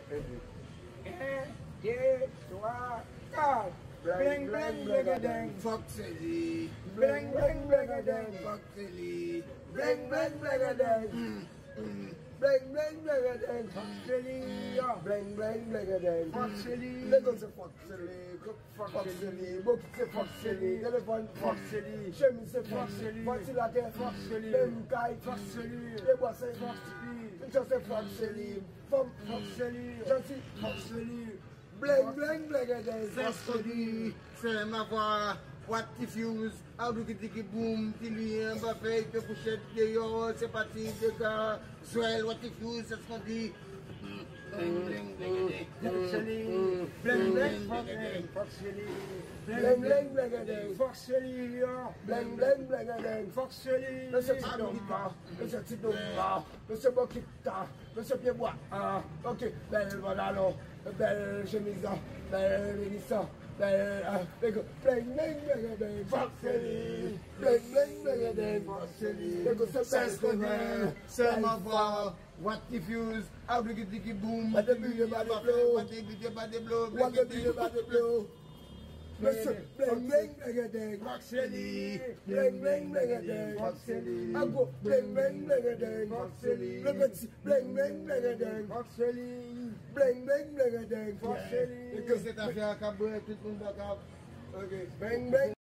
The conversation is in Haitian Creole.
2, 4. Bling bling bling fokseli, bling bling bling fokseli, bling bling bling bling bling bling fokseli, bling bling bling fokseli. Lego c'est fokseli, fokseli, book c'est fokseli, téléphone fokseli, chemise c'est fokseli, ventilateur fokseli, même caille fokseli, les bois c'est fokseli, une c'est fokseli, femme fokseli, gentil fokseli. Bling bling bling c'est sòti, c'est ma voix. What if you how do you boom till we Mbappé te coucher de yo c'est parti de gars Joël what if you c'est sòti bling bling bling fokseli bling bling fokseli bling bling bling fokseli bling bling bling fokseli monsieur Tidomba monsieur Tidomba monsieur Bokita monsieur Piebois ok belle voilà non belle chemise belle Mélissa bling bling bling fokseli bling bling bling fokseli c'est sòti c'est ma voix. What if you how do you boom what the beauty by the blow what the beauty by the blow what the beauty by the blow monsieur bling bling bling fokseli bling bling bling fokseli ago bling bling bling fokseli le petit bling bling bling fokseli bling bling bling fokseli et que cette affaire a caboué tout le monde d'accord. ok bling bling